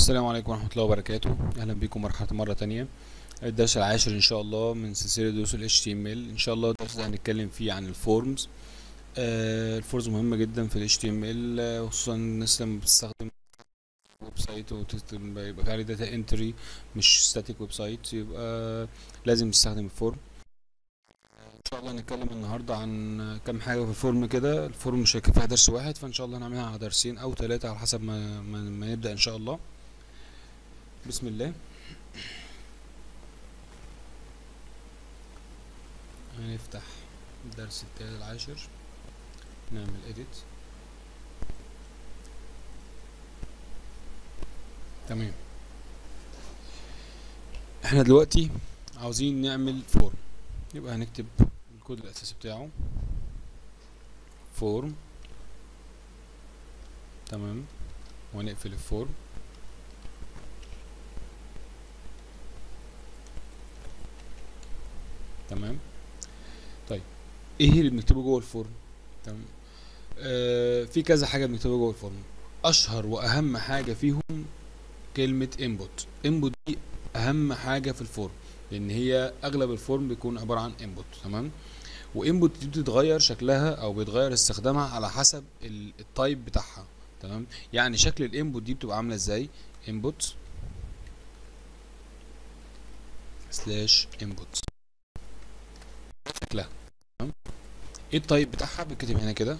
السلام عليكم ورحمة الله وبركاته. أهلا بكم مرة تانية. الدرس العاشر إن شاء الله من سلسلة دروس ال HTML. إن شاء الله الدرس ده هنتكلم فيه عن الفورمز. الفورمز مهمة جدا في ال HTML، خصوصا الناس لما بتستخدم ويب سايت يبقى في عليه داتا انتري مش ستاتيك ويب سايت، يبقى لازم تستخدم الفورم. إن شاء الله هنتكلم النهاردة عن كام حاجة في الفورم كده. الفورم مش هيكفيها درس واحد، فإن شاء الله هنعملها على درسين أو ثلاثة على حسب ما نبدأ إن شاء الله. بسم الله. هنفتح الدرس العاشر، نعمل edit. تمام، احنا دلوقتي عاوزين نعمل فورم، يبقى هنكتب الكود الاساسي بتاعه فورم. تمام، ونقفل الفورم. تمام، طيب ايه اللي بنكتبه جوه الفورم؟ تمام، في كذا حاجه بنكتبها جوه الفورم. اشهر واهم حاجه فيهم كلمه input دي اهم حاجه في الفورم، لان هي اغلب الفورم بيكون عباره عن input. تمام، وانبوت دي بتتغير شكلها او بيتغير استخدامها على حسب التايب بتاعها. تمام، يعني شكل الانبوت دي بتبقى عامله ازاي؟ input سلاش input شكلها. تمام، ايه التايب بتاعها؟ بتكتب هنا كده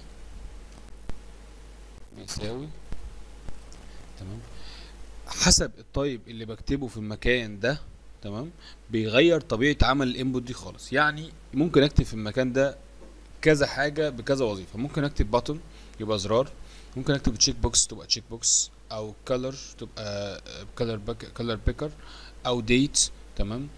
يساوي. تمام، حسب التايب اللي بكتبه في المكان ده، تمام، بيغير طبيعه عمل الانبوت دي خالص. يعني ممكن اكتب في المكان ده كذا حاجه بكذا وظيفه. ممكن اكتب باتون يبقى زرار، ممكن اكتب تشيك بوكس تبقى تشيك بوكس، او كلر تبقى كلر بيكر، او ديت. تمام،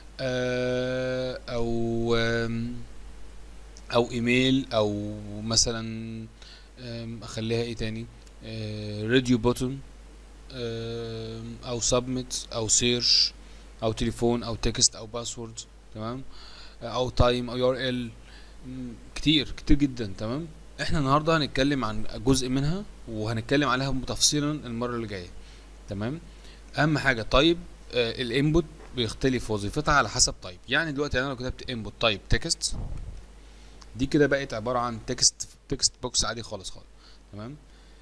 او او ايميل، او مثلا اخليها ايه تاني، راديو بوتون، او سبميت، او سيرش، او تليفون، او تكست، او باسورد. تمام، او تايم، او URL. كتير جدا. تمام، احنا النهارده هنتكلم عن جزء منها وهنتكلم عليها تفصيلا المره اللي جايه. تمام، اهم حاجه طيب الانبوت بيختلف وظيفتها على حسب طيب. يعني دلوقتي انا لو كتبت انبوت طيب تكست، دي كده بقت عباره عن تكست بوكس عادي خالص. تمام،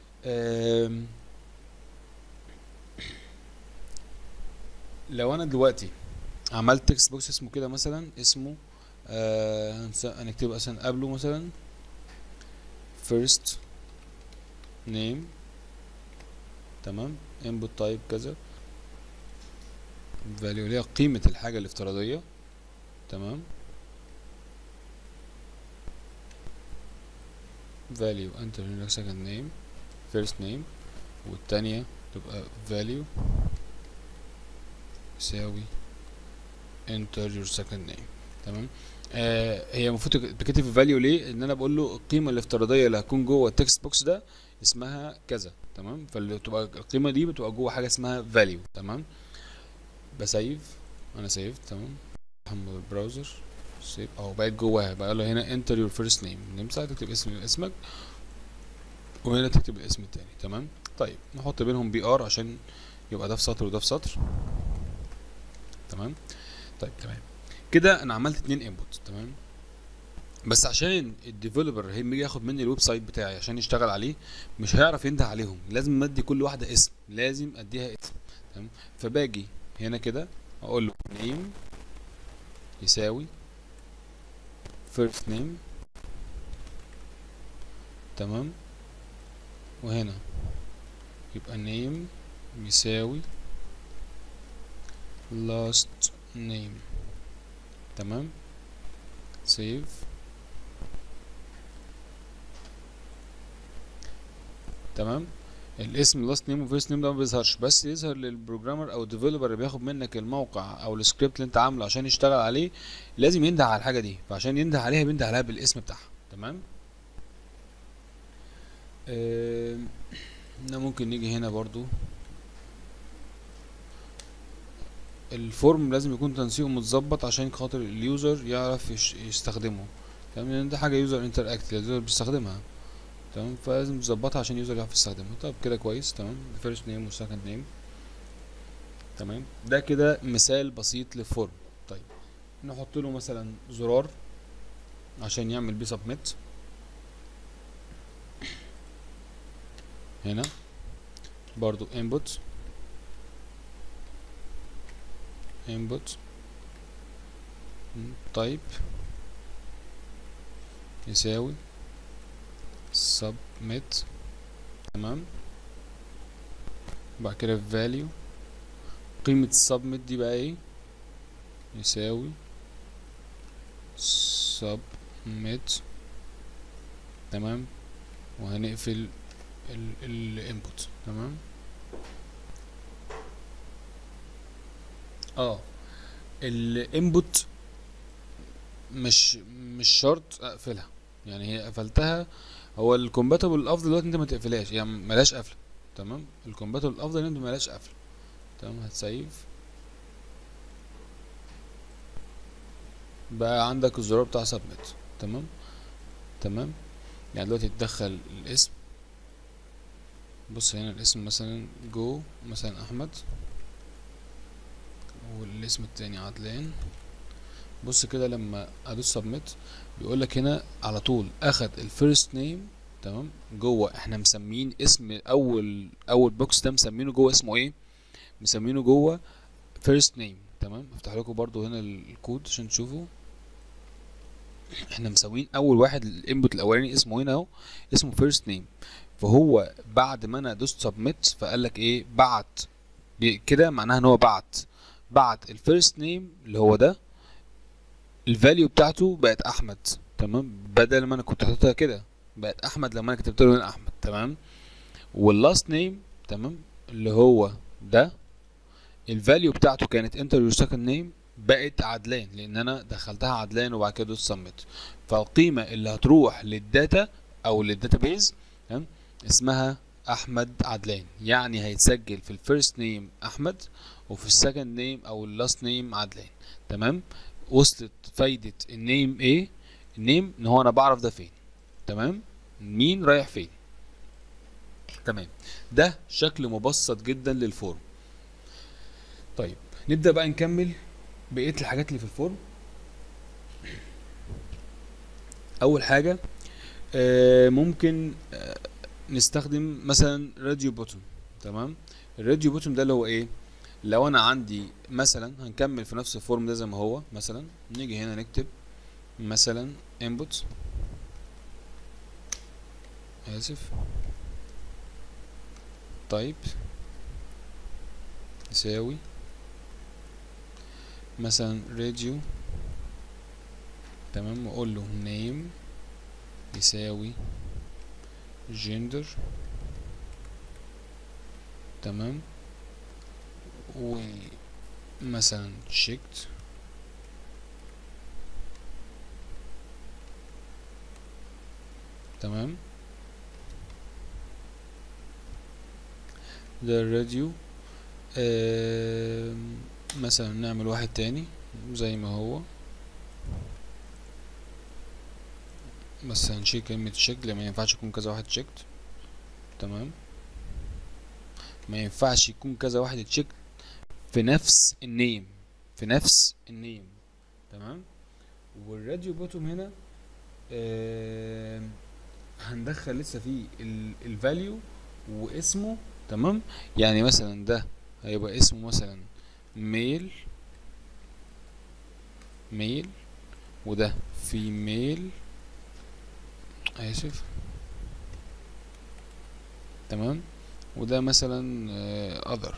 لو انا دلوقتي عملت تكست بوكس اسمه كده، مثلا اسمه هنكتب مثلا قبله مثلا first name. تمام، input type كذا، value اللي هي قيمة الحاجة الافتراضية. تمام، value enter your second name first name، والتانية تبقى value يساوي enter your second name. تمام، هي المفروض بكتب value ليه؟ ان انا بقول له القيمة الافتراضية اللي هتكون جوه التكست بوكس ده اسمها كذا. تمام، فاللي تبقى القيمة دي بتبقى جوه حاجة اسمها value. تمام، بسيف، انا سيف. تمام، محمد البراوزر سيف اهو، بقت جواها. بقى له هنا enter your first name، نمسح تكتب اسمك، وهنا تكتب الاسم التاني. تمام، طيب نحط بينهم BR عشان يبقى ده في سطر وده في سطر. تمام، طيب تمام كده انا عملت 2 انبوت. تمام، بس عشان الديفلوبر لما يجي ياخد مني الويب سايت بتاعي عشان يشتغل عليه مش هيعرف ينده عليهم، لازم ادي كل واحده اسم، لازم اديها اسم. تمام، فباجي هنا كده اقول له name يساوي first name. تمام، وهنا يبقى name يساوي last name. تمام، save. تمام، الاسم last name و first name ده ما بيظهرش، بس يظهر للبروجرامر او الديفلوبر اللي بياخد منك الموقع او السكريبت اللي انت عامله عشان يشتغل عليه. لازم ينده على الحاجه دي، فعشان ينده عليها بينده عليها بالاسم بتاعها. تمام، ممكن نيجي هنا برضو الفورم لازم يكون تنسيقه متظبط عشان خاطر اليوزر يعرف يستخدمه. تمام، لان ده حاجه يوزر انتراكت اليوزر بيستخدمها. تمام، فلازم تظبطها عشان اليوزر يعرف يستخدمها. طب كده كويس. تمام، الفيرست نيم والسكند نيم تمام. ده كده مثال بسيط للفورم. طيب نحط له مثلا زرار عشان يعمل بيه سبميت هنا، برضو input type يساوي submit. تمام. بعد كده value قيمة submit دي بقى ايه؟ يساوي submit. تمام. وهنقفل الانبوت. تمام. الانبوت مش شرط اقفلها، يعني هي قفلتها. هو الكومباتبل الافضل دلوقتي انت ما تقفلهاش، يعني ملهاش قفله. تمام. الكومباتبل الافضل ان انت ملهاش قفله. تمام. هتسيف بقى عندك الزرار بتاع سبميت. تمام. تمام. يعني دلوقتي تدخل الاسم. بص هنا الاسم مثلا جو مثلا احمد، والاسم التاني عدلان. بص كده لما ادوس سبميت بيقول لك هنا على طول اخد الفيرست نيم. تمام. جوه احنا مسمين اسم اول بوكس ده مسمينه جوه اسمه ايه؟ مسمينه جوه فيرست نيم. تمام. افتح لكم برضو هنا الكود عشان تشوفوا. احنا مسوين اول واحد الانبوت الاولاني اسمه هنا اهو، اسمه فيرست نيم. فهو بعد ما انا دوست سبميت فقال لك ايه؟ بعت كده، معناها ان هو بعت الفيرست نيم اللي هو ده، الفاليو بتاعته بقت احمد. تمام. بدل ما انا كنت حاططها كده بقت احمد لما انا كتبت له هنا احمد. تمام. واللاست نيم تمام اللي هو ده، الفاليو بتاعته كانت انتر يور سكند نيم، بقت عدلان لان انا دخلتها عدلان وبعد كده دوست سبميت. فالقيمه اللي هتروح للداتا او للداتابيز تمام اسمها احمد عدلان. يعني هيتسجل في الفيرست نيم احمد، وفي السكند نيم او اللاست نيم عدلان. تمام. وصلت فايده النيم ايه؟ النيم ان هو انا بعرف ده فين. تمام. مين رايح فين. تمام. ده شكل مبسط جدا للفورم. طيب نبدأ بقى نكمل بقية الحاجات اللي في الفورم. أول حاجة ممكن نستخدم مثلا راديو بوتون. تمام. الراديو بوتون ده اللي هو ايه؟ لو انا عندي مثلا هنكمل في نفس الفورم ده زي ما هو، مثلا نيجي هنا نكتب مثلا input type يساوي مثلا راديو. تمام. واقول له name يساوي gender. تمام. ومثلا checked. تمام. ده الراديو. مثلا نعمل واحد تاني زي ما هو، مثلا نشيل كلمة check لما ما ينفعش يكون كذا واحد checked. تمام. ما ينفعش يكون كذا واحد checked في نفس النيم، في نفس النيم. تمام. والراديو بوتوم هنا هندخل لسه فيه الفاليو واسمه. تمام. يعني مثلا ده هيبقى اسمه مثلا ميل، وده فيميل، اسف. تمام. وده مثلا other.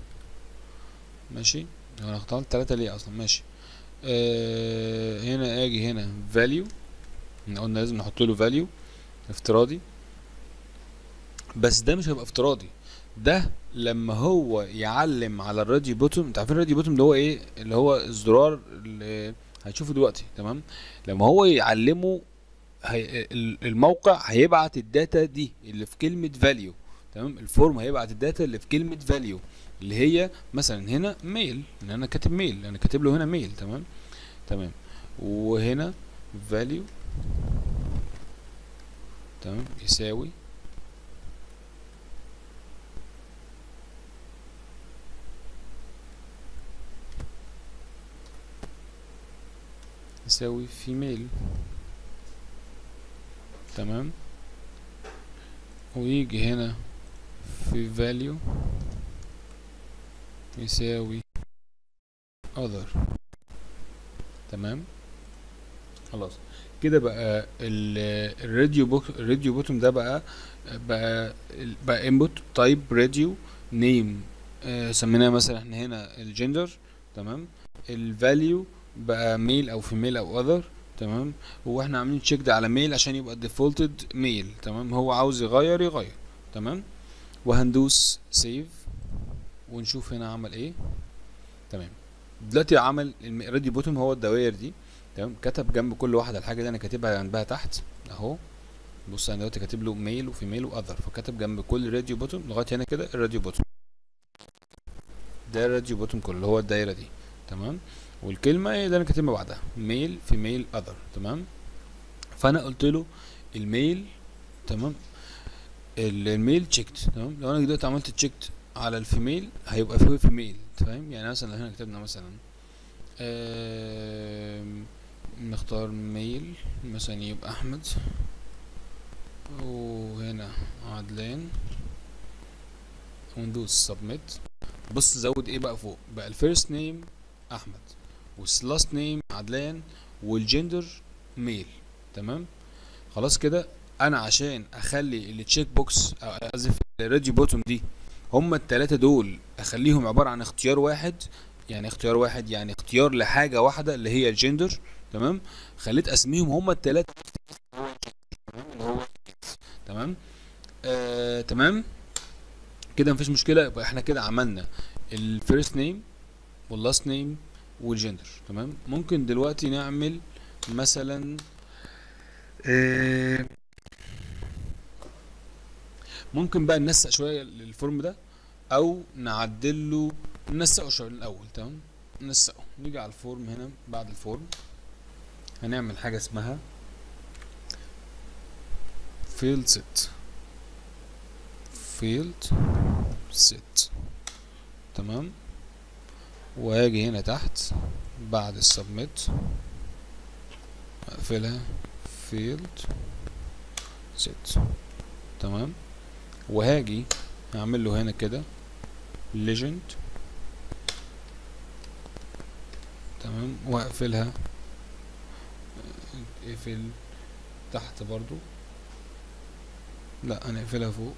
ماشي. انا اخترت 3 ليه اصلا؟ ماشي. هنا اجي هنا value، قلنا لازم نحط له value افتراضي، بس ده مش هيبقى افتراضي. ده لما هو يعلم على الراديو بوتوم. انت عارفين الراديو بوتوم اللي هو ايه؟ اللي هو الزرار اللي هتشوفه دلوقتي. تمام. لما هو يعلمه الموقع هيبعت الداتا دي اللي في كلمة value. تمام. الفورم هيبعت الداتا اللي في كلمة value اللي هي مثلا هنا ميل، ان انا كاتب ميل، انا كاتب له هنا ميل. تمام. تمام. وهنا value تمام يساوي يساوي فيميل. تمام. ويجي هنا في value يساوي other. تمام. خلاص كده بقى الراديو بوتوم ده بقى input type radio name. سميناه مثلا احنا هنا الجندر. تمام. الفاليو بقى ميل او فيميل او other. تمام. واحنا عاملين تشيك ده على ميل عشان يبقى defaulted ميل. تمام. هو عاوز يغير. تمام. وهندوس سيف ونشوف هنا عمل ايه. تمام. دلوقتي عمل الراديو بوتوم هو الدوائر دي. تمام. كتب جنب كل واحده الحاجه اللي انا كاتبها جنبها تحت اهو. بص انا دلوقتي كاتب له ميل وفيميل واذر، فكتب جنب كل راديو بوتوم لغايه هنا كده الراديو بوتوم. ده الراديو بوتوم كله هو الدايره دي. تمام. والكلمه اللي انا كاتبها بعدها ميل فيميل اذر. تمام. فانا قلت له الميل. تمام. الميل تشيكت. تمام. لو انا دلوقتي عملت تشيكت على الفيميل هيبقى فيه فيميل. تمام. يعني مثلا هنا كتبنا مثلا نختار ميل مثلا يبقى احمد، وهنا عدلان، وندوس سبميت. بص زود ايه بقى فوق بقى الفيرست نيم احمد، واللاست نيم عدلان، والجندر ميل. تمام. خلاص كده انا عشان اخلي التشيك بوكس او قصدي الراديو بوتوم دي هما التلاتة دول اخليهم عبارة عن اختيار واحد. يعني اختيار واحد يعني اختيار لحاجة واحدة اللي هي الجندر. تمام. خليت اسميهم هما التلاتة. تمام. تمام كده مفيش مشكلة. يبقى احنا كده عملنا الفيرست نيم واللاست نيم والجندر. تمام. ممكن دلوقتي نعمل مثلا ممكن بقى ننسق شوية الفورم ده او نعدله. ننسقه شوية الاول. تمام. ننسقه. نيجي على الفورم هنا. بعد الفورم هنعمل حاجة اسمها field set. تمام. وهاجي هنا تحت بعد السبميت اقفلها field set. تمام. وهاجي هعمل له هنا كده legend. تمام. واقفلها اقفل تحت برضو. لا انا اقفلها فوق.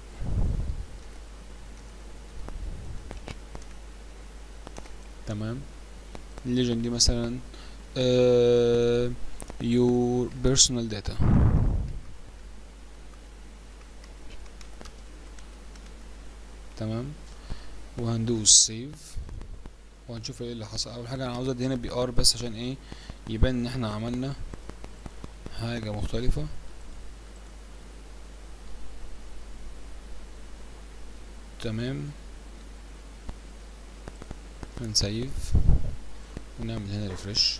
تمام. الليجند دي مثلا your personal data. تمام. وهندوس سيف وهنشوف ايه اللي حصل. اول حاجه انا عاوز ادي هنا بي ار بس عشان ايه يبان ان احنا عملنا حاجه مختلفه. تمام. هنسيف ونعمل هنا ريفرش.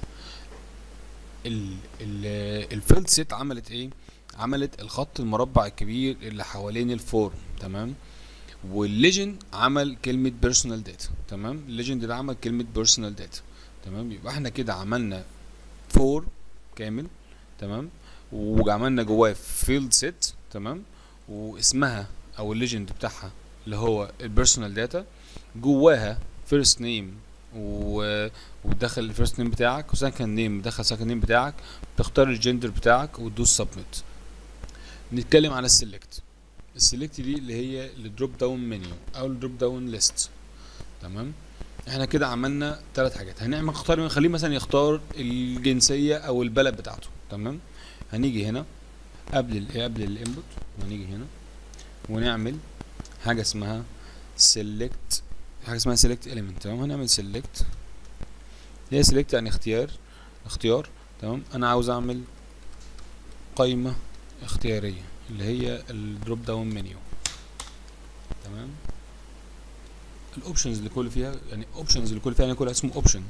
الفيلد سيت عملت ايه؟ عملت الخط المربع الكبير اللي حوالين الفورم. تمام. والليجند عمل كلمة بيرسونال داتا. تمام. الليجند ده عمل كلمة بيرسونال داتا. تمام. يبقى احنا كده عملنا فور كامل. تمام. وعملنا جواه فيلد سيت. تمام. واسمها او الليجند بتاعها اللي هو البيرسونال داتا جواها فيرست نيم وتدخل الفيرست نيم بتاعك، وسكند نيم تدخل سكند نيم بتاعك، تختار الجندر بتاعك وتدوس سبميت. نتكلم على السيلكت. السيلكت دي اللي هي الدروب داون منيو او الدروب داون ليست. تمام. احنا كده عملنا 3 حاجات. نخليه مثلا يختار الجنسيه او البلد بتاعته. تمام. هنيجي هنا قبل الانبوت ونيجي هنا ونعمل حاجه اسمها سيلكت. element. تمام. هنعمل سيلكت. هي سيلكت يعني اختيار. تمام. انا عاوز اعمل قائمه اختياريه اللي هي الدروب داون منيو. تمام. الاوبشنز اللي كل فيها يعني كلها اسمه اوبشن.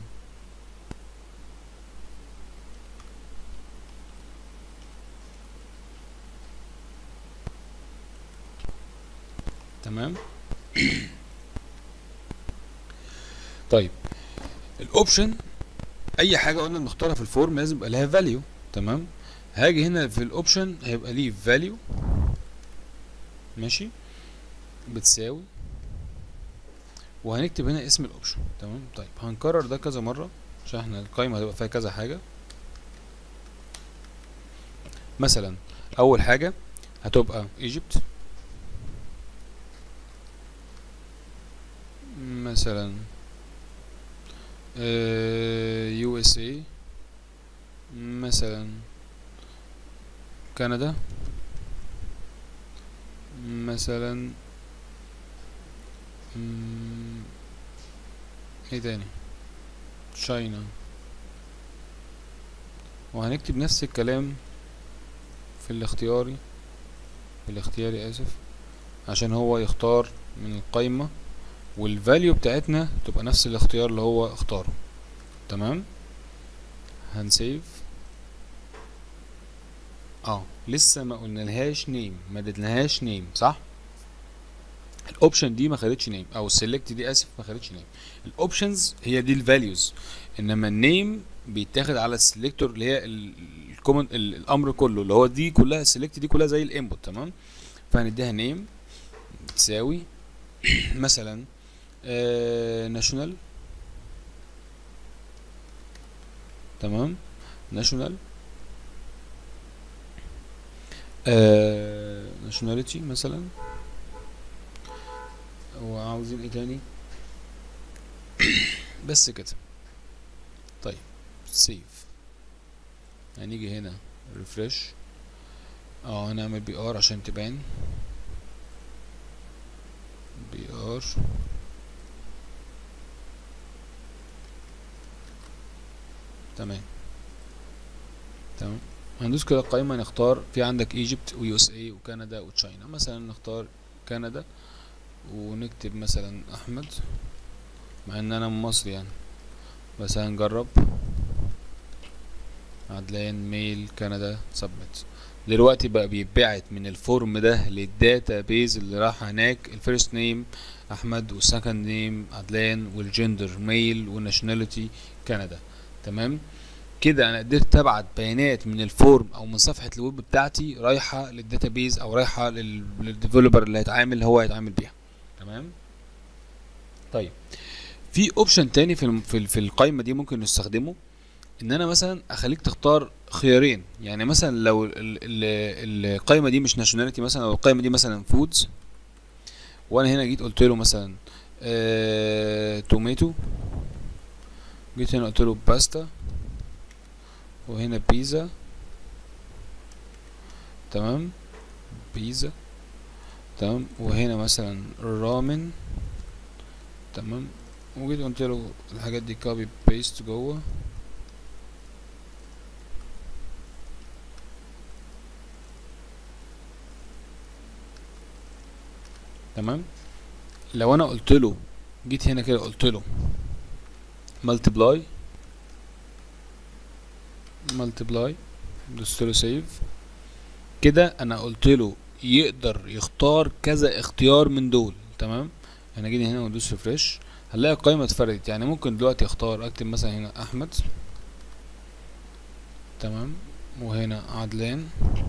تمام. طيب الاوبشن اي حاجه قلنا بنختارها في الفورم لازم يبقى لها فاليو. تمام. هاجي هنا في الاوبشن هيبقى ليه فاليو، ماشي، بتساوي، وهنكتب هنا اسم الاوبشن. تمام. طيب هنكرر ده كذا مره عشان احنا القايمه هتبقى فيها كذا حاجه. مثلا اول حاجه هتبقى ايجيبت، مثلا يو اس اي، مثلا كندا، مثلا ايه تاني، تشاينا. وهنكتب نفس الكلام في الاختياري، في الاختياري اسف، عشان هو يختار من القايمة والفاليو بتاعتنا تبقى نفس الاختيار اللي هو اختاره. تمام. هنسيف. لسه ما قلنالهاش نيم، ما اديتلهاش نيم، صح؟ الاوبشن دي ما خدتش نيم، او السيلكت دي اسف ما خدتش نيم. الاوبشنز هي دي الفاليوز، انما النيم بيتاخد على السيلكتور اللي هي الكومن الامر كله، اللي هو دي كلها السيلكت دي كلها زي الانبوت. تمام. فهنديها نيم تساوي مثلا ناشونال. تمام. ناشونال ناشوناليتي مثلا. وعاوزين ايه تاني؟ بس كده. طيب سيف. هنيجي هنا ريفرش، هنعمل بي ار عشان تبان. بي ار تمام. تمام. هندوس كده القائمة، نختار في عندك ايجيبت ويو اس اي وكندا وتشاينا. مثلا نختار كندا ونكتب مثلا احمد، مع ان انا من مصر يعني، بس هنجرب. عدلان ميل كندا سبميت. دلوقتي بقى بيتبعت من الفورم ده للداتا بيز اللي راح هناك الفيرست نيم احمد، والسكند نيم عدلان، والجندر ميل، والناشوناليتي كندا. تمام. كده انا قدرت ابعت بيانات من الفورم او من صفحه الويب بتاعتي رايحه للداتابيز او رايحه للديفلوبر اللي هيتعامل هو هيتعامل بيها. تمام. طيب في اوبشن تاني في القائمه دي ممكن نستخدمه، ان انا مثلا اخليك تختار خيارين. يعني مثلا لو القائمه دي مش ناشوناليتي مثلا، او القائمه دي مثلا فودز، وانا هنا جيت قلت له مثلا توميتو، جيت هنا قلت له باستا، وهنا بيزا. تمام. بيزا. تمام. وهنا مثلا رامن. تمام. وجيت قلت له الحاجات دي كوبي بيست جوه. تمام. لو انا قلت له، جيت هنا كده قلت له ملتبلاي، دوست له سيف. كده انا قلت له يقدر يختار كذا اختيار من دول. تمام. انا جيت هنا وندوس ريفرش، هنلاقي القائمه اتفردت. يعني ممكن دلوقتي اختار اكتب مثلا هنا احمد. تمام. وهنا عدلان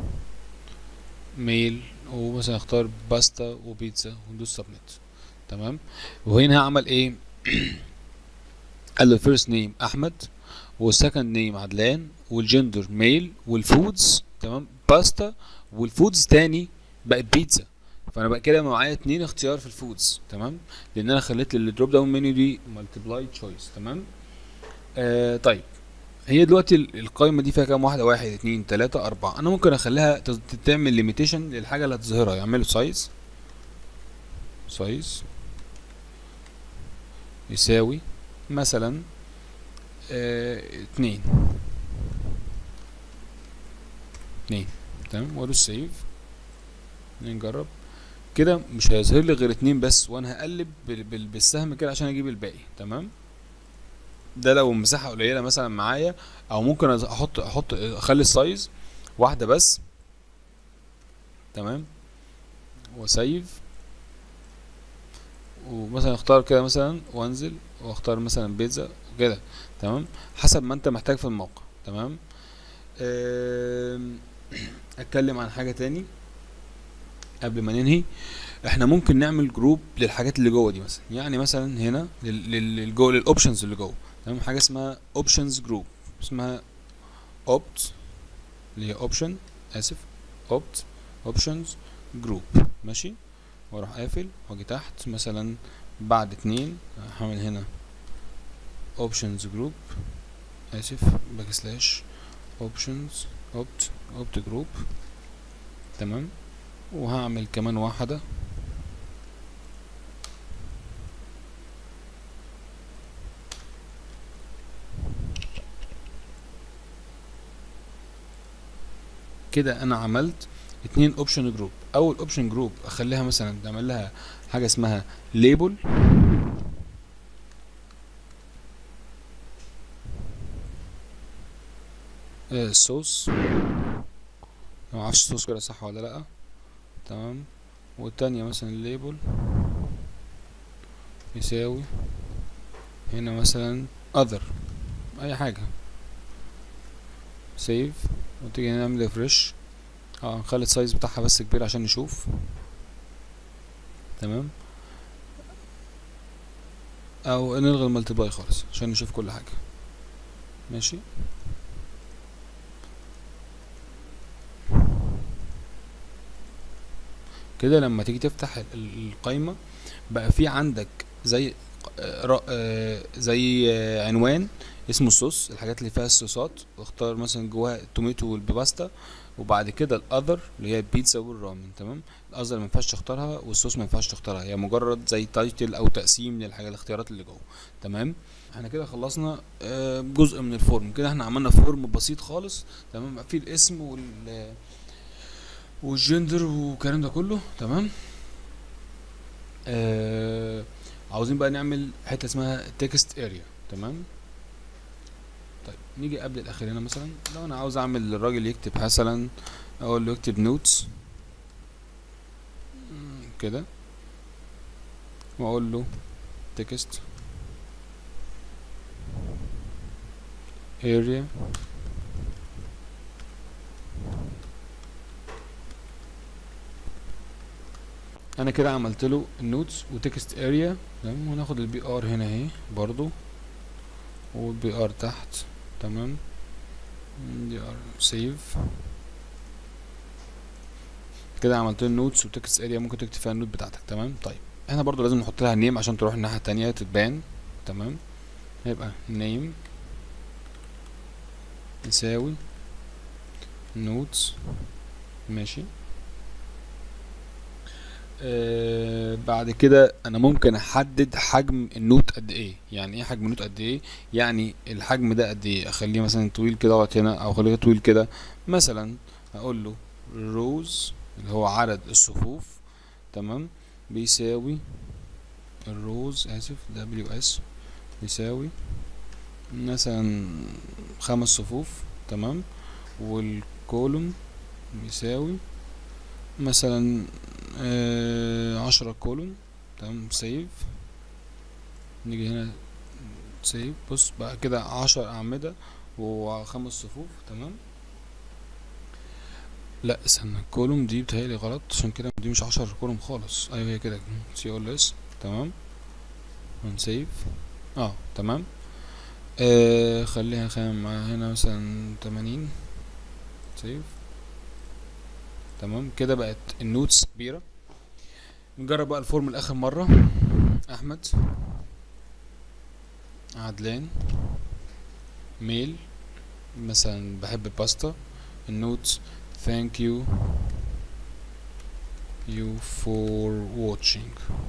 ميل، ومثلا اختار باستا وبيتزا وندوس سبميت. تمام. وهنا عمل ايه؟ قال له الفيرست نيم احمد، والسكند نيم عدلان، والجندر ميل، والفودز تمام باستا، والفودز تاني بقت بيتزا. فانا بقى كده معايا 2 اختيار في الفودز. تمام. لان انا خليت الدروب داون منيو دي مالتيبلاي تشويس. تمام. طيب هي دلوقتي القائمه دي فيها كام واحده؟ 1 2 3 4. انا ممكن اخليها تعمل ليميتيشن للحاجه اللي هتظهرها. يعملوا سايز يساوي مثلا 2. تمام. وادوس سيف. نجرب كده، مش هيظهر لي غير 2 بس، وانا هقلب بالسهم كده عشان اجيب الباقي. تمام. ده لو المساحه قليله مثلا معايا، او ممكن احط اخلي السايز واحده بس. تمام. وسيف. ومثلا اختار كده مثلا وانزل واختار مثلا بيتزا وكده. تمام، حسب ما انت محتاج في الموقع. تمام. اتكلم عن حاجة تاني قبل ما ننهي. احنا ممكن نعمل جروب للحاجات اللي جوه دي، مثلا يعني مثلا هنا جوه للاوبشنز اللي جوه. تمام، حاجه اسمها اوبشنز جروب، اسمها اوبت، اللي هي اوبشن، اسف، اوبت اوبشنز جروب. ماشي، واروح قافل واجي تحت مثلا بعد اتنين هعمل هنا اوبشنز جروب، اسف، باك سلاش اوبشنز اوبت جروب. تمام، وهعمل كمان واحده كده. انا عملت اتنين اوبشن جروب. اول اوبشن جروب اخليها مثلا نعمل لها حاجه اسمها ليبل، صوص، ما اعرفش صوص كده صح ولا لا. تمام، والتانية مثلا ليبل يساوي هنا مثلا other، اي حاجه. سيف، وتيجي نعمل ريفرش. نخلي السايز بتاعها بس كبير عشان نشوف. تمام، او نلغي الملتبلاي خالص عشان نشوف كل حاجه. ماشي، كده لما تيجي تفتح القايمه بقى في عندك زي زي عنوان اسمه الصوص، الحاجات اللي فيها الصوصات، واختار مثلا جواها التوميتو والباستا، وبعد كده الاذر اللي هي البيتزا والرامن. تمام، الاذر ما ينفعش تختارها والصوص ما ينفعش تختارها، هي مجرد زي تايتل او تقسيم للحاجه، الاختيارات اللي جوه. تمام، احنا كده خلصنا جزء من الفورم. كده احنا عملنا فورم بسيط خالص. تمام، فيه الاسم والجندر والكلام ده كله. تمام. عاوزين بقى نعمل حته اسمها تكست اريا. تمام، طيب نيجي قبل الاخير هنا مثلا لو انا عاوز اعمل للراجل يكتب مثلا، اقول له يكتب نوتس كده، واقول له تكست اريا. انا كده عملت له النوتس وتكست اريا. تمام، وناخد البي ار هنا اهي برضو، والبي ار تحت. تمام، دي ار سيف. كده عملت له النوتس وتكست اريا، ممكن تكتب فيها النوت بتاعتك. تمام، طيب احنا برضو لازم نحط لها نيم عشان تروح الناحيه التانية تتبان. تمام، هيبقى نيم يساوي نوتس. ماشي. بعد كده انا ممكن احدد حجم النوت قد ايه. يعني ايه حجم النوت قد ايه؟ يعني الحجم ده قد ايه، اخليه مثلا طويل كده اقعد هنا، او اخليه طويل كده. مثلا اقول له rows اللي هو عدد الصفوف. تمام، بيساوي الروز، اسف، WS يساوي مثلا 5 صفوف. تمام، والكولوم بيساوي مثلا 10 كولوم. تمام، سيف. نيجي هنا سيف. بص بقى كده 10 أعمدة و5 صفوف. تمام، لا استنى، الكولوم دي بتهيألي غلط، عشان كده دي مش 10 كولوم خالص. ايوه هي كده CLS. تمام، ونسيف. تمام. خليها خام مع هنا مثلا 80. سيف. تمام، كده بقت النوتس كبيرة. نجرب بقى الفورم لآخر مرة. أحمد، عدلان، ميل، مثلا بحب الباستا. النوتس thank you for watching.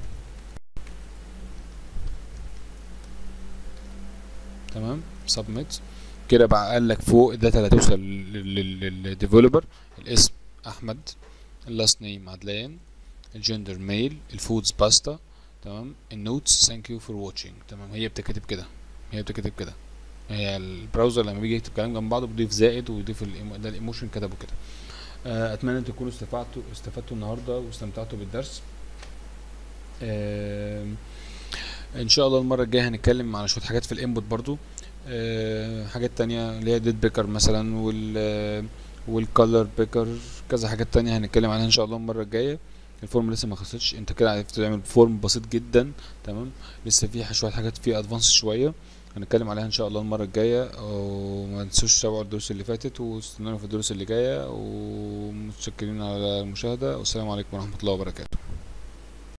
تمام، submit. كده بقى قال لك فوق الداتا اللي هتوصل للديفلوبر: الاسم احمد، اللاست نيم عدلان، الجندر ميل، الفودز باستا. تمام، النوتس thank you for watching. تمام، هي بتكتب كده، هي بتكتب كده. هي البراوزر لما بيجي يكتب كلام جنب بعضه بيضيف زائد ويضيف ده الايموشن كتبه كده. اتمنى ان تكونوا استفدتوا النهارده واستمتعتوا بالدرس. آه ان شاء الله المره الجايه هنتكلم على شويه حاجات في الانبوت برضو، حاجات تانية اللي هي ديت بيكر مثلا، والكالر بيكر، كذا حاجات تانية هنتكلم عنها ان شاء الله المره الجايه. الفورم لسه ما خلصتش، انت كده عرفت تعمل فورم بسيط جدا. تمام. لسه في شويه حاجات فيه ادفانس شويه، هنتكلم عليها ان شاء الله المره الجايه. وما تنسوش تتابعوا الدروس اللي فاتت، واستنونا في الدروس اللي جايه، ومتشكرين على المشاهده، والسلام عليكم ورحمه الله وبركاته.